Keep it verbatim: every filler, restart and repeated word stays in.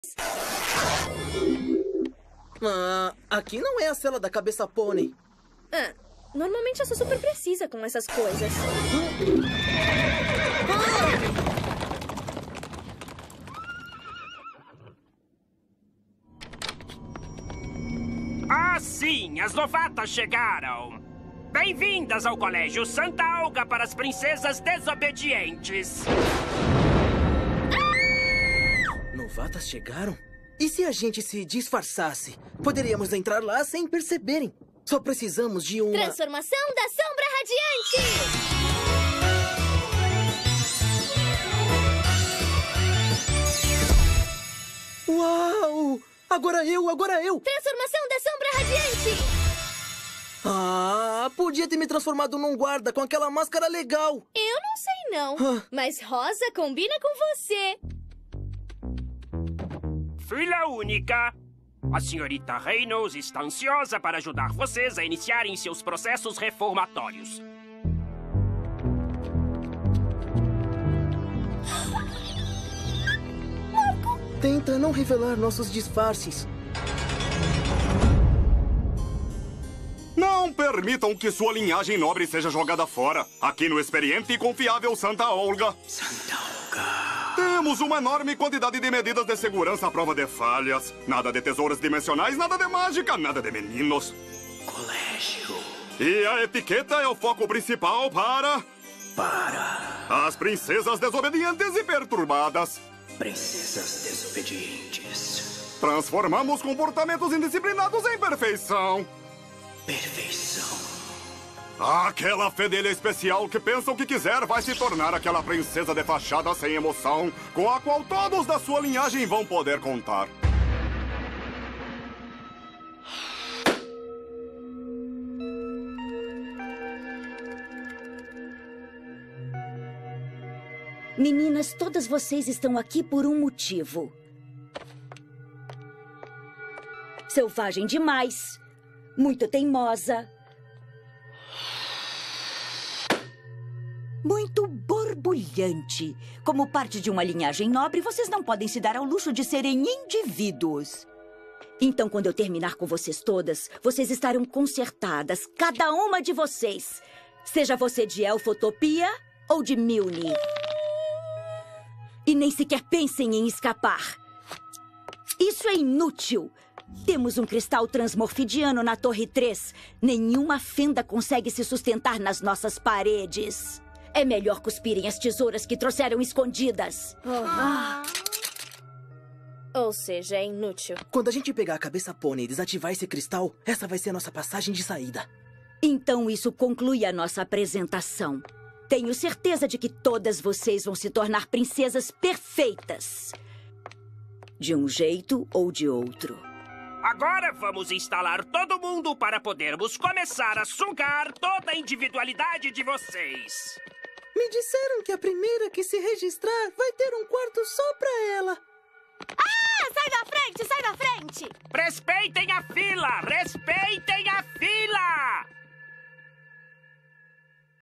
Ah, aqui não é a cela da cabeça pônei. Ah, normalmente eu sou super precisa com essas coisas. Ah, sim! As novatas chegaram! Bem-vindas ao Colégio Santa Olga para as Princesas Desobedientes! Novatas chegaram? E se a gente se disfarçasse? Poderíamos entrar lá sem perceberem. Só precisamos de uma... Transformação da Sombra Radiante! Uau! Agora eu, agora eu! Transformação da Sombra Radiante! Ah, podia ter me transformado num guarda com aquela máscara legal. Eu não sei não, Ah. mas rosa combina com você. Filha única! A senhorita Reynolds está ansiosa para ajudar vocês a iniciarem seus processos reformatórios. Tenta não revelar nossos disfarces. Não permitam que sua linhagem nobre seja jogada fora. Aqui no experiente e confiável Santa Olga. Santa Olga. Temos uma enorme quantidade de medidas de segurança à prova de falhas. Nada de tesouras dimensionais, nada de mágica, nada de meninos. Colégio. E a etiqueta é o foco principal para... Para. As princesas desobedientes e perturbadas. Princesas desobedientes. Transformamos comportamentos indisciplinados em perfeição. Perfeição. Aquela fedelha especial que pensa o que quiser vai se tornar aquela princesa de fachada sem emoção, com a qual todos da sua linhagem vão poder contar. Meninas, todas vocês estão aqui por um motivo. Selvagem demais. Muito teimosa. Muito borbulhante. Como parte de uma linhagem nobre, vocês não podem se dar ao luxo de serem indivíduos. Então, quando eu terminar com vocês todas, vocês estarão consertadas, cada uma de vocês. Seja você de Elfotopia ou de Milne. E nem sequer pensem em escapar. Isso é inútil. Temos um cristal transmorfidiano na Torre três. Nenhuma fenda consegue se sustentar nas nossas paredes. É melhor cuspirem as tesouras que trouxeram escondidas. Ah. Ou seja, é inútil. Quando a gente pegar a cabeça pônei e desativar esse cristal, essa vai ser a nossa passagem de saída. Então isso conclui a nossa apresentação. Tenho certeza de que todas vocês vão se tornar princesas perfeitas. De um jeito ou de outro. Agora vamos instalar todo mundo para podermos começar a sugar toda a individualidade de vocês. Me disseram que a primeira que se registrar vai ter um quarto só pra ela. Ah, sai da frente, sai da frente! Respeitem a fila! Respeitem a fila!